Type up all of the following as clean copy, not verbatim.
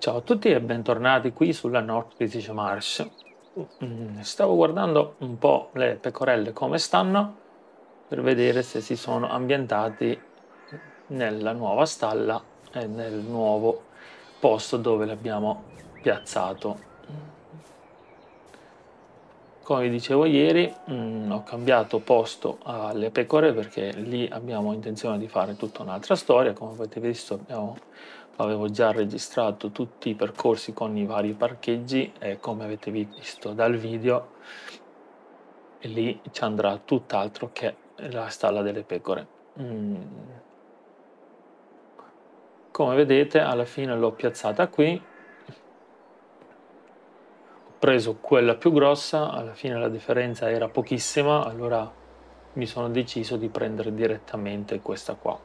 Ciao a tutti e bentornati qui sulla North British Marsh. Stavo guardando un po' le pecorelle come stanno per vedere se si sono ambientati nella nuova stalla e nel nuovo posto dove l'abbiamo piazzato. Come vi dicevo ieri, ho cambiato posto alle pecore perché lì abbiamo intenzione di fare tutta un'altra storia. Come avete visto avevo già registrato tutti i percorsi con i vari parcheggi e come avete visto dal video lì ci andrà tutt'altro che la stalla delle pecore. Come vedete alla fine l'ho piazzata qui, preso quella più grossa, alla fine la differenza era pochissima, allora mi sono deciso di prendere direttamente questa qua.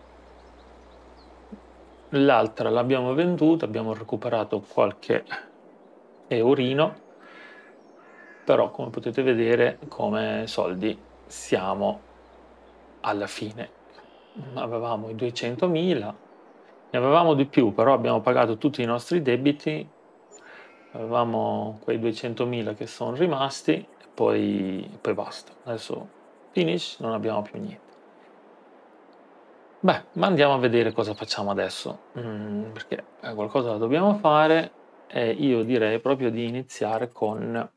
L'altra l'abbiamo venduta, abbiamo recuperato qualche eurino, però come potete vedere come soldi siamo alla fine. Avevamo i 200.000, ne avevamo di più, però abbiamo pagato tutti i nostri debiti. Avevamo quei 200.000 che sono rimasti e poi basta. Adesso finish, non abbiamo più niente. Beh, ma andiamo a vedere cosa facciamo adesso, perché qualcosa la dobbiamo fare e io direi proprio di iniziare con,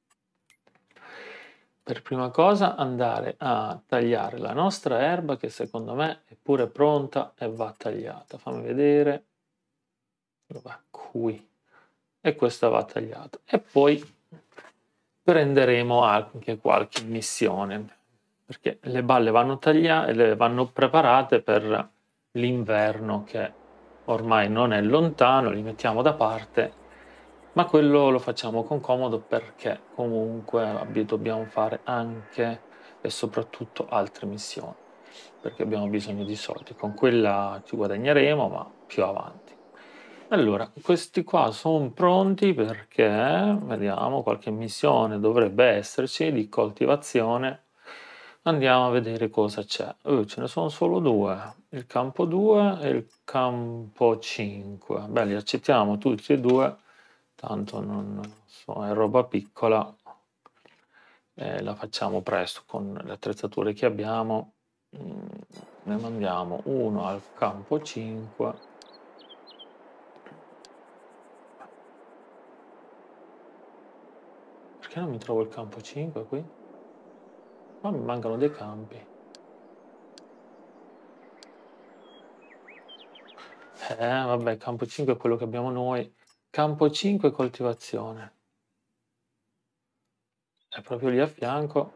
per prima cosa, andare a tagliare la nostra erba che secondo me è pure pronta e va tagliata. Fammi vedere. Dov'è? Qui. E questa va tagliata. E poi prenderemo anche qualche missione, perché le balle vanno tagliate, vanno preparate per l'inverno che ormai non è lontano, li mettiamo da parte, ma quello lo facciamo con comodo perché comunque dobbiamo fare anche e soprattutto altre missioni, perché abbiamo bisogno di soldi. Con quella ci guadagneremo, ma più avanti. Allora, questi qua sono pronti perché, vediamo, qualche missione dovrebbe esserci di coltivazione. Andiamo a vedere cosa c'è. Ce ne sono solo due, il campo 2 e il campo 5. Beh, li accettiamo tutti e due, tanto non so, è roba piccola. La facciamo presto con le attrezzature che abbiamo. Ne mandiamo uno al campo 5. Perché non mi trovo il campo 5 qui? Qua mi mancano dei campi. Vabbè, campo 5 è quello che abbiamo noi. Campo 5 coltivazione. È proprio lì a fianco.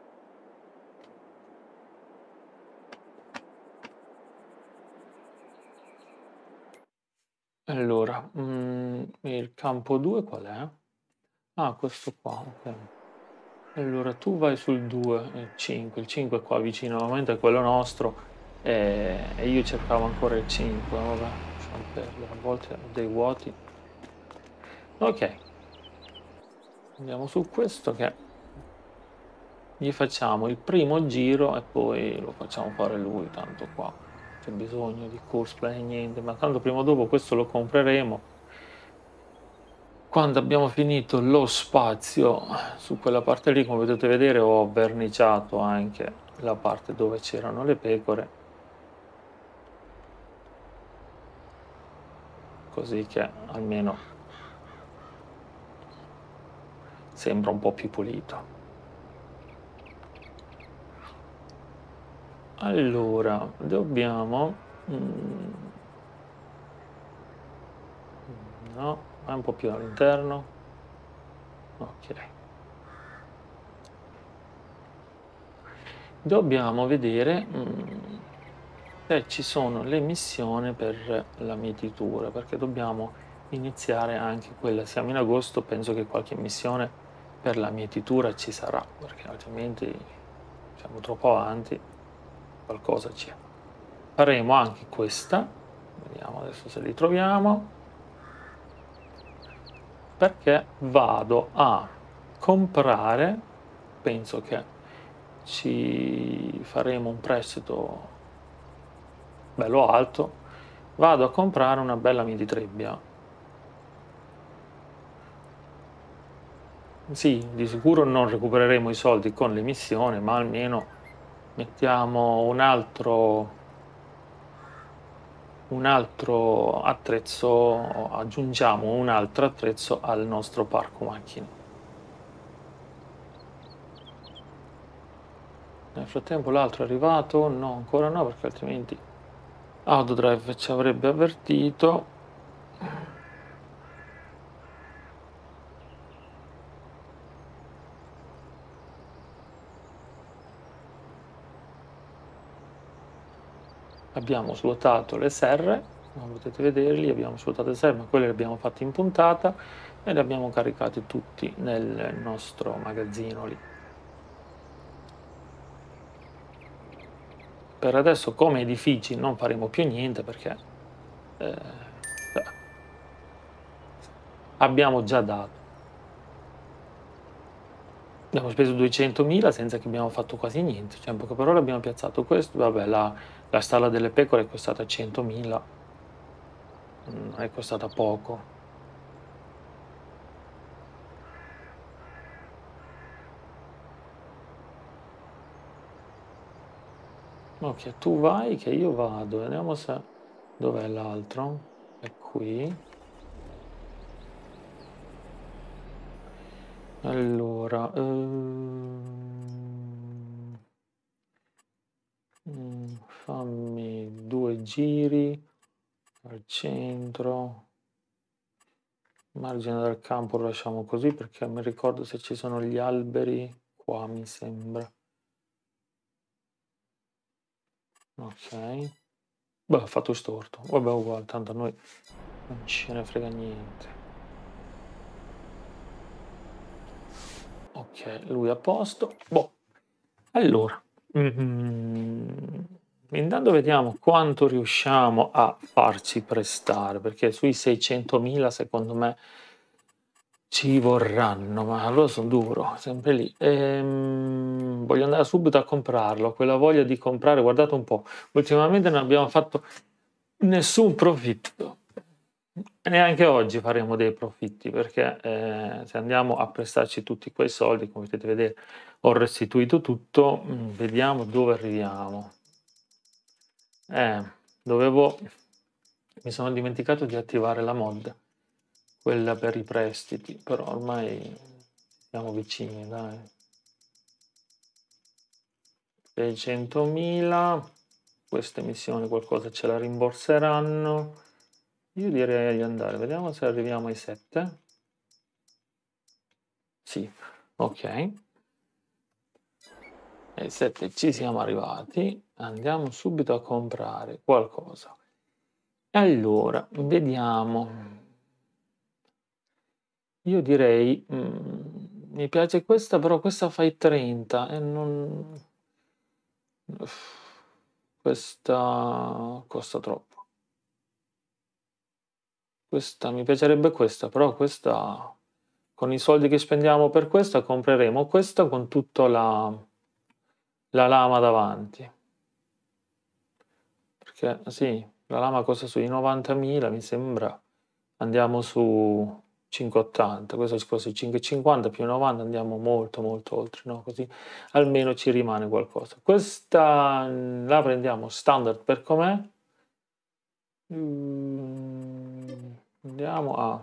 Allora, il campo 2 qual è? Ah, questo qua, ok. Allora, tu vai sul 2 e il 5. Il 5 è qua vicino, normalmente è quello nostro. E io cercavo ancora il 5, vabbè, lasciamo perdere, a volte ho dei vuoti. Ok, andiamo su questo che gli facciamo il primo giro e poi lo facciamo fare lui, tanto qua c'è bisogno di courseplay niente, ma tanto prima o dopo questo lo compreremo. Quando abbiamo finito lo spazio su quella parte lì, come potete vedere ho verniciato anche la parte dove c'erano le pecore, così che almeno sembra un po' più pulito. Allora, dobbiamo... no, è un po' più all'interno. Ok. Dobbiamo vedere se ci sono le missioni per la mietitura, perché dobbiamo iniziare anche quella. Siamo in agosto, penso che qualche missione per la mietitura ci sarà, perché altrimenti siamo troppo avanti, qualcosa c'è. Faremo anche questa, vediamo adesso se li troviamo, perché vado a comprare, penso che ci faremo un prestito bello alto, vado a comprare una bella mietitrebbia sì, di sicuro non recupereremo i soldi con l'emissione, ma almeno mettiamo un altro attrezzo, aggiungiamo un altro attrezzo al nostro parco macchine. Nel frattempo l'altro è arrivato? No, ancora no, perché altrimenti Autodrive ci avrebbe avvertito. Abbiamo svuotato le serre, come potete vederli, abbiamo svuotato le serre, ma quelle le abbiamo fatte in puntata e le abbiamo caricate tutti nel nostro magazzino lì. Per adesso come edifici non faremo più niente perché abbiamo già dato. Abbiamo speso 200.000 senza che abbiamo fatto quasi niente, cioè in poche parole abbiamo piazzato questo, vabbè la stalla delle pecore è costata 100.000, non è costata poco. Ok, tu vai che io vado, vediamo se... Dov'è l'altro? È qui. Allora... fammi 2 giri al centro. Margine del campo lo lasciamo così perché mi ricordo se ci sono gli alberi qua, mi sembra. Ok. Beh, ho fatto storto. Vabbè, uguale, tanto a noi non ce ne frega niente. Ok, lui a posto. Boh. Allora, intanto vediamo quanto riusciamo a farci prestare, perché sui 600.000 secondo me ci vorranno, ma allora sono duro, sempre lì. Voglio andare subito a comprarlo, quella voglia di comprare, guardate un po', ultimamente non abbiamo fatto nessun profitto. Neanche oggi faremo dei profitti perché se andiamo a prestarci tutti quei soldi, come potete vedere, ho restituito tutto, vediamo dove arriviamo. Mi sono dimenticato di attivare la mod, quella per i prestiti, però ormai siamo vicini, dai. 600.000, queste missioni qualcosa ce la rimborseranno. Io direi di andare, vediamo se arriviamo ai 7. Sì, ok. Ai 7 ci siamo arrivati, andiamo subito a comprare qualcosa. Allora, vediamo. Io direi, mi piace questa, però questa fa i 30 e non... Questa costa troppo. Questa, mi piacerebbe questa, però questa... Con i soldi che spendiamo per questa compreremo questa con tutta la lama davanti. Perché sì, la lama costa sui 90.000, mi sembra. Andiamo su 5,80, questo ci costa 5,50 più 90, andiamo molto molto oltre, no? Così almeno ci rimane qualcosa. Questa la prendiamo standard per com'è. Andiamo a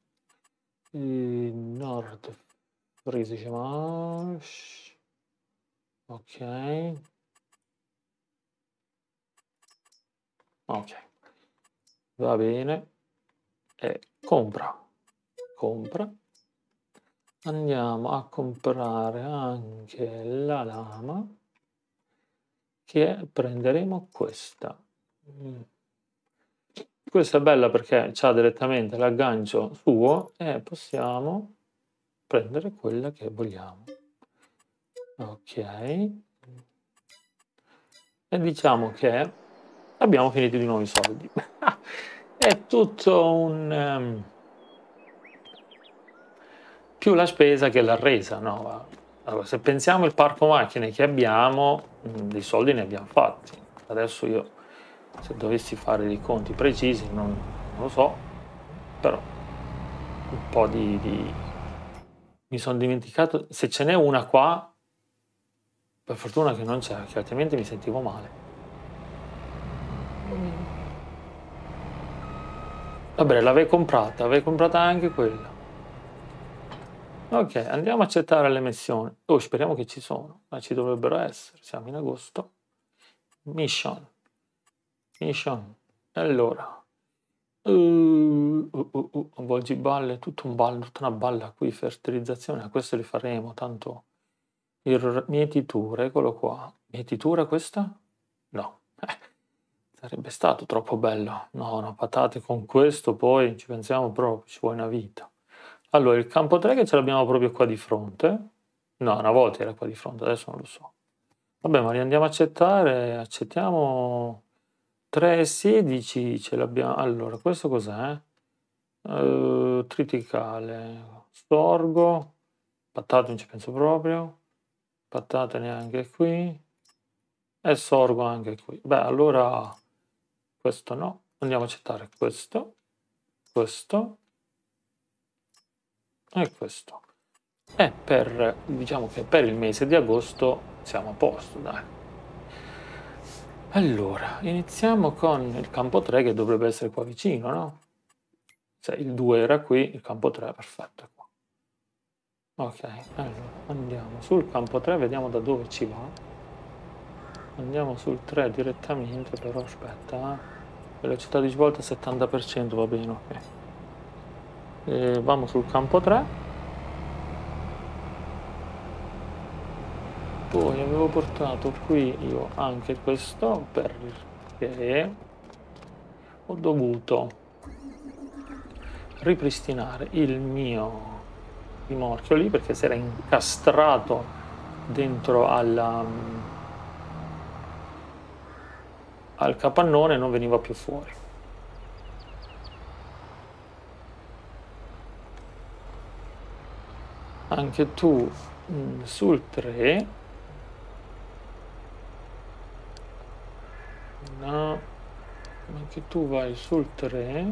Nord Friese, ok. Ok, va bene. E compra. Andiamo a comprare anche la lama, che prenderemo questa. Questa è bella perché c'ha direttamente l'aggancio suo e possiamo prendere quella che vogliamo. Ok. E diciamo che abbiamo finito di nuovo i soldi. È tutto un... più la spesa che la resa, no? Allora, se pensiamo al parco macchine che abbiamo, dei soldi ne abbiamo fatti. Adesso io, se dovessi fare dei conti precisi, non lo so, però un po' di mi sono dimenticato, se ce n'è una qua, per fortuna che non c'è, perché altrimenti mi sentivo male. Vabbè, l'avevi comprata anche quella. Ok, andiamo a accettare le missioni. Oh, speriamo che ci sono, ma ci dovrebbero essere, siamo in agosto. Mission. Allora. Avvolgi balle, tutto un ballo, tutta una balla qui, fertilizzazione, a questo li faremo, tanto mietitura, eccolo qua. Mietitura questa? No, sarebbe stato troppo bello. No, patate con questo, poi ci pensiamo proprio, ci vuole una vita. Allora, il campo 3 che ce l'abbiamo proprio qua di fronte. No, una volta era qua di fronte, adesso non lo so. Vabbè, ma li andiamo a accettare, accettiamo 3,16 ce l'abbiamo. Allora, questo cos'è? Triticale, sorgo, patate non ci penso proprio, patate neanche qui, e sorgo anche qui. Beh, allora questo no, andiamo a accettare questo e questo. E diciamo che per il mese di agosto siamo a posto, dai. Allora, iniziamo con il campo 3 che dovrebbe essere qua vicino, no? Se il 2 era qui, il campo 3 perfetto è qua. Ok, allora andiamo sul campo 3, vediamo da dove ci va. Andiamo sul 3 direttamente, però aspetta, velocità di svolta 70%, va bene, ok. Vamo sul campo 3. Poi avevo portato qui io anche questo perché ho dovuto ripristinare il mio rimorchio lì perché si era incastrato dentro al capannone e non veniva più fuori. Anche tu sul 3. No, anche tu vai sul 3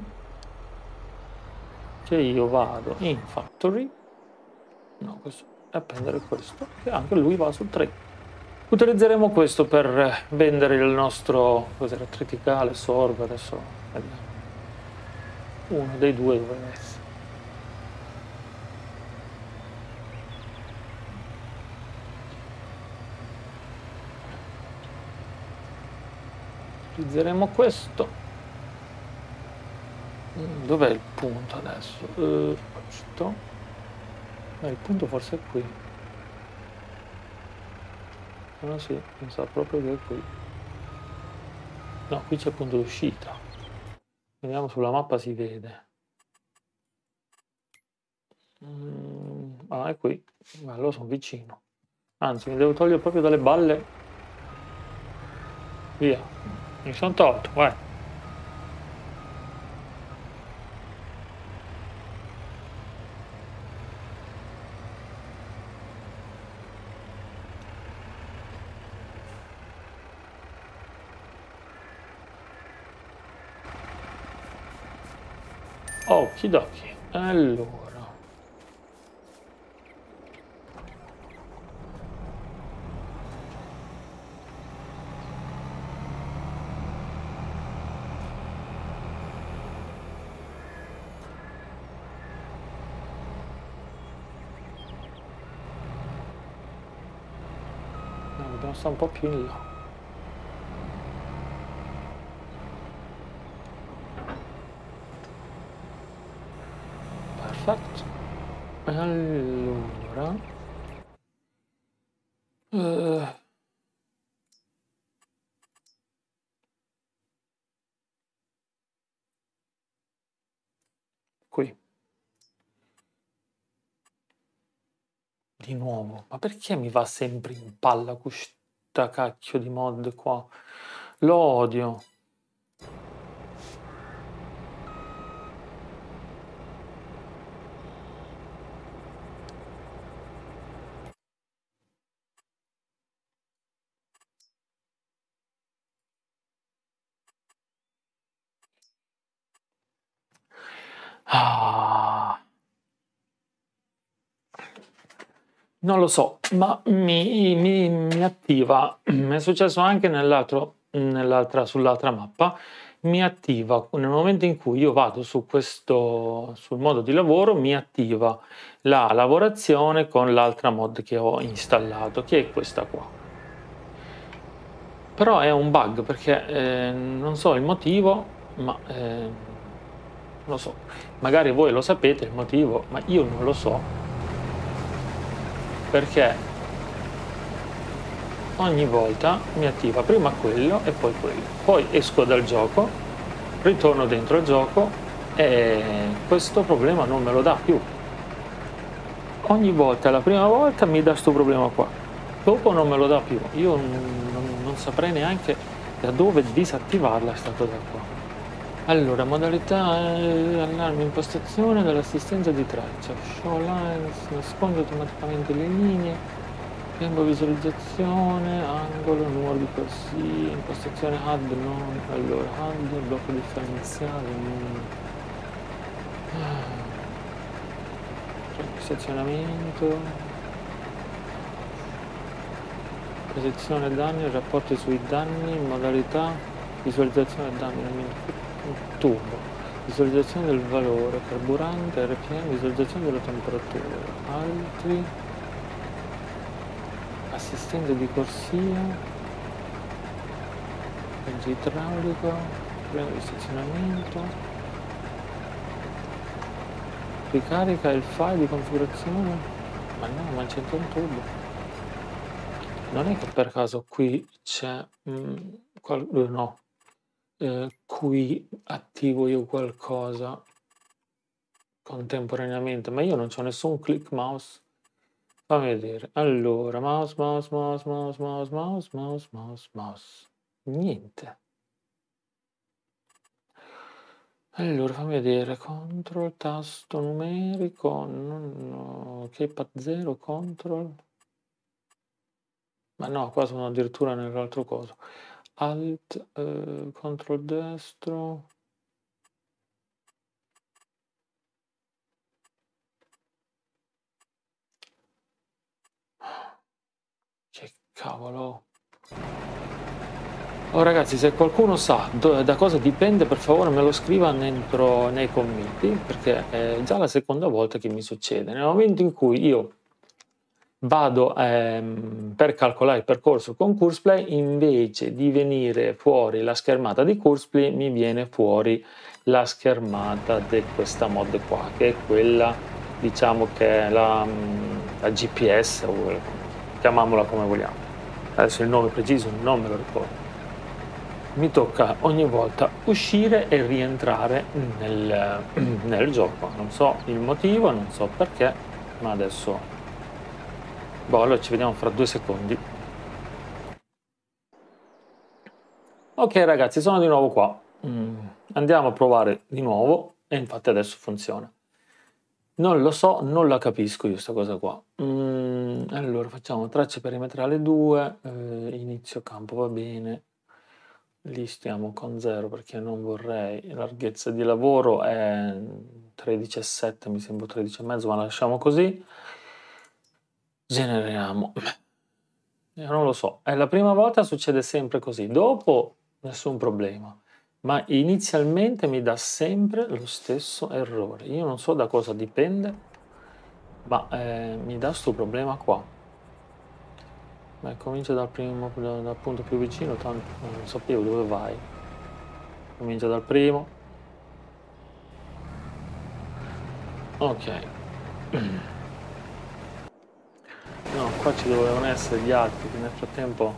che io vado in factory. No, questo è a prendere questo che anche lui va sul 3. Utilizzeremo questo per vendere il nostro cos'era triticale, sorgo, adesso vediamo. Uno dei due doveva essere. Utilizzeremo questo. Dov'è il punto adesso? Questo. Il punto forse è qui. Ah sì, mi sa proprio che è qui. No, qui c'è il punto d'uscita. Vediamo sulla mappa si vede. È qui. Allora sono vicino. Anzi, mi devo togliere proprio dalle balle. Via. Mi sono tolto, vai. Okidoki. Allora. No, dobbiamo stare un po' più in là. Perfetto. Allora. Qui. Di nuovo. Ma perché mi va sempre in palla questa cacchio di mod qua? Lo odio. Ah. Non lo so, ma mi attiva, è successo anche sull'altra mappa, mi attiva nel momento in cui io vado sul modo di lavoro, mi attiva la lavorazione con l'altra mod che ho installato, che è questa qua. Però è un bug perché non so il motivo, ma non lo so. Magari voi lo sapete il motivo, ma io non lo so perché ogni volta mi attiva prima quello e poi quello. Poi esco dal gioco, ritorno dentro il gioco e questo problema non me lo dà più. Ogni volta, la prima volta mi dà questo problema qua, dopo non me lo dà più. Io non saprei neanche da dove disattivarla sta cosa qua. Allora, modalità allarme impostazione dell'assistenza di traccia, show lines, nasconde automaticamente le linee, tempo visualizzazione, angolo, numero di corsie, impostazione HUD, non, allora HUD, blocco differenziale, stazionamento, posizione danni, rapporti sui danni, modalità, visualizzazione danni, turbo, visualizzazione del valore, carburante, RPM, visualizzazione della temperatura, altri, assistenza di corsia, mezzo idraulico, freno di stazionamento, ricarica il file di configurazione, ma no, ma c'è un turbo. Non è che per caso qui c'è no, qui attivo io qualcosa contemporaneamente, ma io non c'ho nessun click mouse. Fammi vedere. Allora, mouse, mouse, mouse, mouse, mouse, mouse, mouse, mouse, mouse. Niente. Allora, fammi vedere. Control, tasto numerico, no, keypad 0, control. Ma no, qua sono addirittura nell'altro coso. Alt, control destro. Che cavolo. Oh ragazzi, se qualcuno sa da cosa dipende, per favore me lo scriva dentro nei commenti, perché è già la seconda volta che mi succede. Nel momento in cui io vado per calcolare il percorso con Kurzplay, invece di venire fuori la schermata di Kurzplay, mi viene fuori la schermata di questa mod qua, che è quella, diciamo che è la GPS, o chiamiamola come vogliamo. Adesso il nome preciso non me lo ricordo. Mi tocca ogni volta uscire e rientrare nel gioco. Non so il motivo, non so perché, ma adesso boh, allora ci vediamo fra 2 secondi. Ok ragazzi, sono di nuovo qua. Andiamo a provare di nuovo e infatti adesso funziona. Non lo so, non la capisco io sta cosa qua. Allora facciamo traccia perimetrale 2, inizio campo va bene. Lì stiamo con 0 perché non vorrei, larghezza di lavoro è 13,7, mi sembra 13,5, ma lasciamo così. Generiamo. Non lo so, è la prima volta, succede sempre così, dopo nessun problema, ma inizialmente mi dà sempre lo stesso errore. Io non so da cosa dipende, ma mi dà sto problema qua. Beh, comincia dal punto più vicino, tanto non sapevo dove vai. Comincia dal primo. Ok. No, qua ci dovevano essere gli altri che nel frattempo...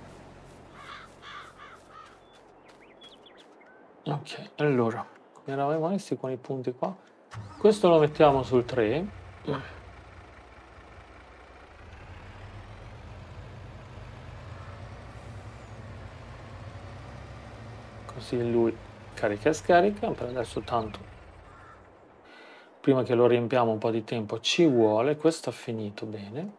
Ok, allora, come eravamo messi con i punti qua? Questo lo mettiamo sul 3. Così lui carica e scarica, per adesso tanto prima che lo riempiamo un po' di tempo ci vuole, questo ha finito bene.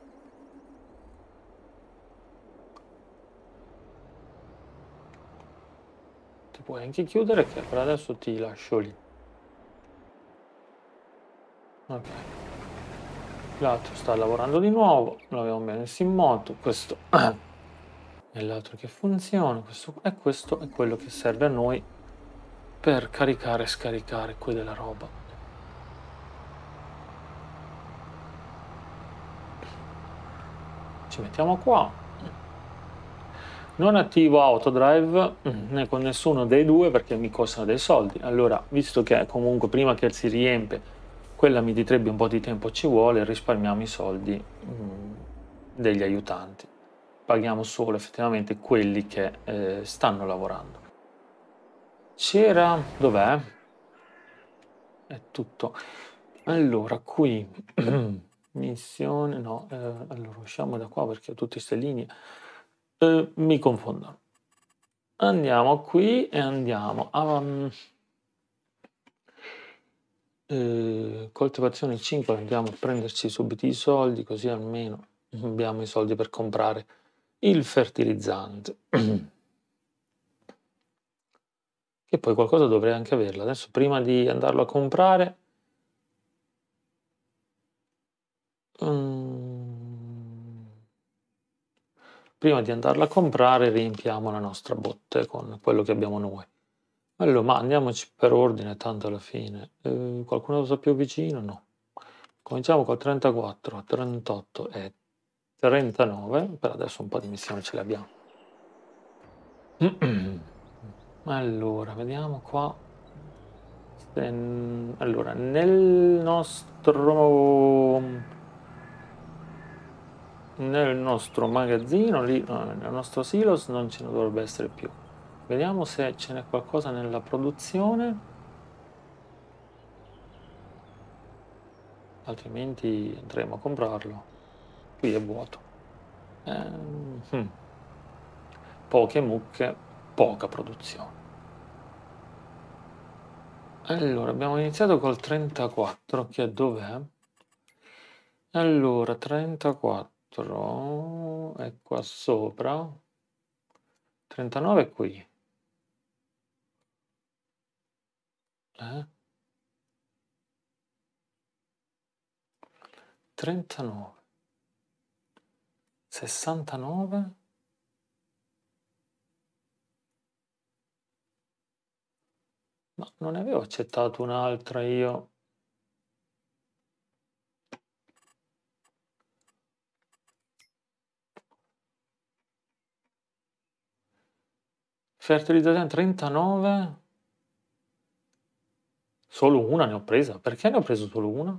Ti puoi anche chiudere che per adesso ti lascio lì. Ok. L'altro sta lavorando di nuovo, l'abbiamo messo in moto, questo è l'altro che funziona, questo è quello che serve a noi per caricare e scaricare qui della roba. Ci mettiamo qua. Non attivo autodrive né con nessuno dei due perché mi costano dei soldi. Allora, visto che comunque prima che si riempie quella MIDI Trebbia un po' di tempo ci vuole, risparmiamo i soldi degli aiutanti. Paghiamo solo effettivamente quelli che stanno lavorando. C'era... dov'è? È tutto. Allora, qui... missione... no, allora usciamo da qua perché ho tutte queste linee mi confondono. Andiamo qui e andiamo a... coltivazione 5, andiamo a prenderci subito i soldi così almeno abbiamo i soldi per comprare il fertilizzante. Che poi qualcosa dovrei anche averla. Adesso prima di andarlo a comprare riempiamo la nostra botte con quello che abbiamo noi. Allora, ma andiamoci per ordine, tanto alla fine. Qualcuno sta più vicino? No. Cominciamo col 34, 38 e 39. Per adesso un po' di missioni ce le abbiamo. Allora, vediamo qua. Allora, nel nostro magazzino, lì, nel nostro silos non ce ne dovrebbe essere più. Vediamo se ce n'è qualcosa nella produzione. Altrimenti andremo a comprarlo. Qui è vuoto. Poche mucche, poca produzione. Allora, abbiamo iniziato col 34, che dov'è? Allora, 34 è qua sopra. 39 è qui. 39. 69. Ma non ne avevo accettato un'altra io. Fertilizzazione 39. Solo una ne ho presa. Perché ne ho preso solo una?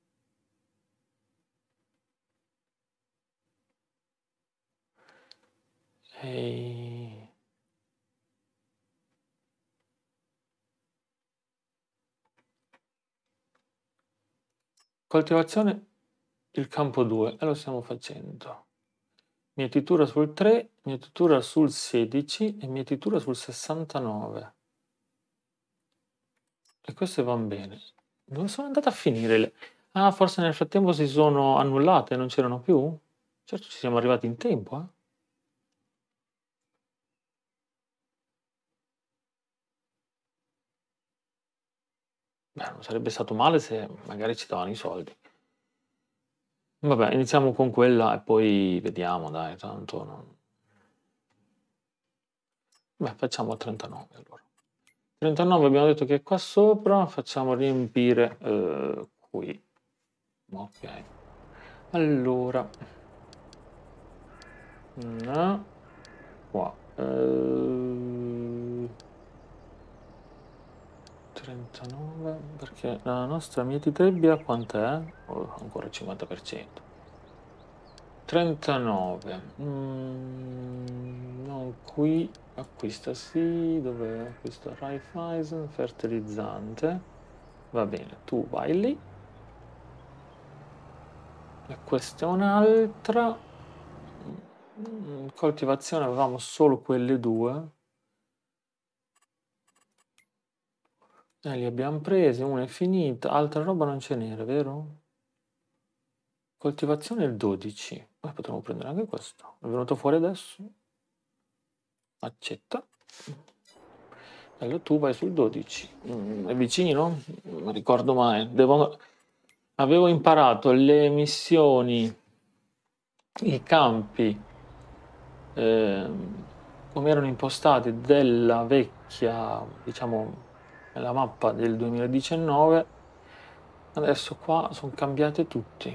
Coltivazione il campo 2 e lo stiamo facendo. Mietitura sul 3, mietitura sul 16 e mietitura sul 69. E queste vanno bene. Dove sono andate a finire? Ah, forse nel frattempo si sono annullate, non c'erano più? Certo ci siamo arrivati in tempo, eh? Beh, non sarebbe stato male se magari ci davano i soldi. Vabbè, iniziamo con quella e poi vediamo, dai, tanto non... Beh, facciamo il 39 allora. 39 abbiamo detto che è qua sopra, facciamo riempire qui. Ok. Allora. No. Qua. 39, perché la nostra mietitrebbia quant'è? Oh, ancora il 50%. 39. Non qui. Acquista sì. Dov'è? Acquista Raiffeisen. Fertilizzante. Va bene, tu vai lì. E questa è un'altra. Coltivazione avevamo solo quelle due. Li abbiamo presi, una è finita, altra roba non ce n'era, vero? Coltivazione il 12. Potremmo prendere anche questo. È venuto fuori adesso. Accetta. Allora tu vai sul 12. È vicino? Non ricordo mai. avevo imparato le missioni, i campi, come erano impostati della vecchia, diciamo, nella mappa del 2019, adesso qua sono cambiati tutti.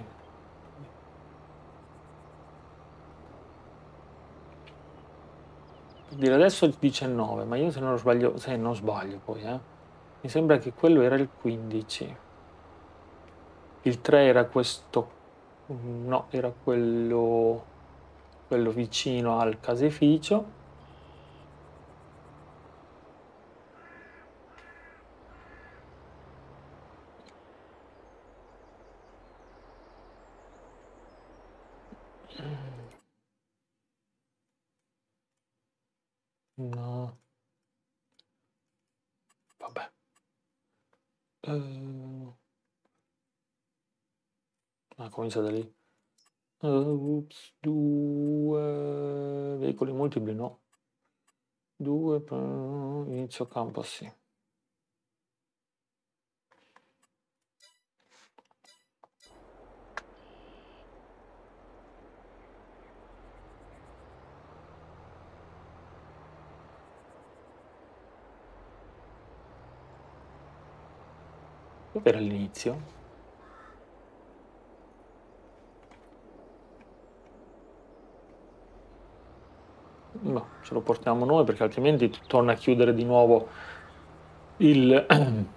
Per dire, adesso è il 19, ma io se non sbaglio poi, mi sembra che quello era il 15. Il 3 era questo, no, era quello vicino al caseificio. No, vabbè. Comincia da lì. Ups, 2 veicoli multipli, no. 2 inizio campo, sì. Dov'era l'inizio? No, ce lo portiamo noi perché altrimenti torna a chiudere di nuovo il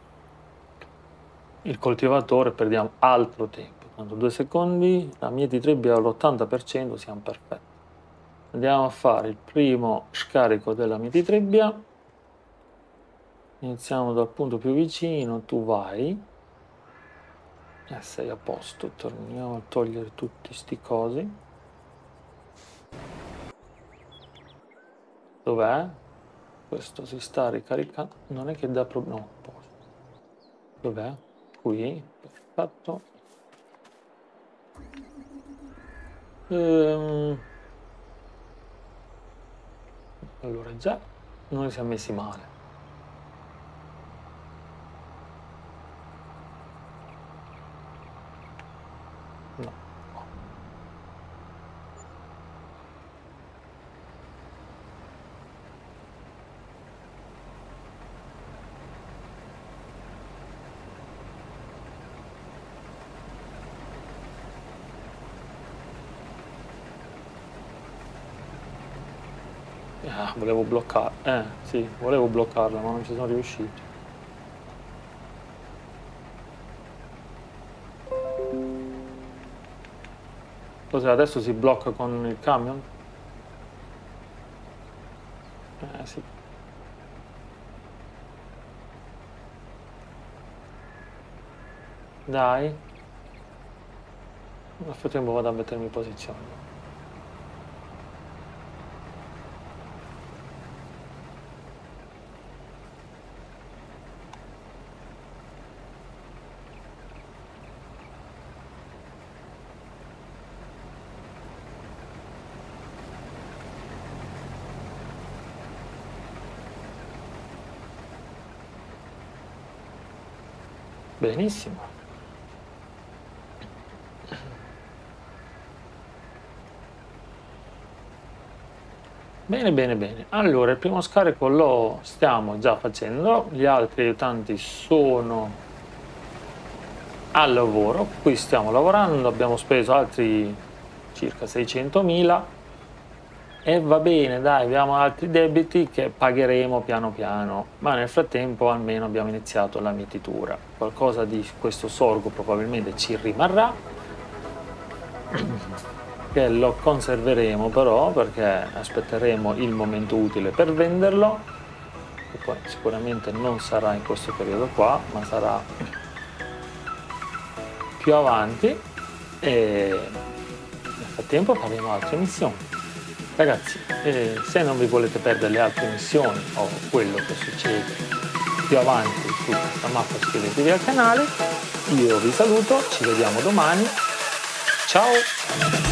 coltivatore, perdiamo altro tempo. Tanto 2 secondi, la mietitribbia all'80%, siamo perfetti. Andiamo a fare il primo scarico della mietitribbia. Iniziamo dal punto più vicino, tu vai. Sei a posto, torniamo a togliere tutti sti cosi. Dov'è? Questo si sta ricaricando, non è che dà problema, no, posto. Dov'è? Qui, perfetto. Allora già noi siamo messi male. No. Volevo bloccare, sì, volevo bloccarla, ma non ci sono riuscito. Cos'è? Adesso si blocca con il camion? Sì. Dai. Nel frattempo vado a mettermi in posizione. Benissimo. Bene, bene, bene. Allora, il primo scarico lo stiamo già facendo, gli altri aiutanti sono al lavoro, qui stiamo lavorando, abbiamo speso altri circa 600.000 e va bene, dai, abbiamo altri debiti che pagheremo piano piano, ma nel frattempo almeno abbiamo iniziato la mietitura. Qualcosa di questo sorgo probabilmente ci rimarrà, che lo conserveremo però perché aspetteremo il momento utile per venderlo, che poi sicuramente non sarà in questo periodo qua, ma sarà più avanti, e nel frattempo faremo altre missioni. Ragazzi, se non vi volete perdere le altre missioni o quello che succede più avanti su questa mappa, iscrivetevi al canale. Io vi saluto, ci vediamo domani. Ciao!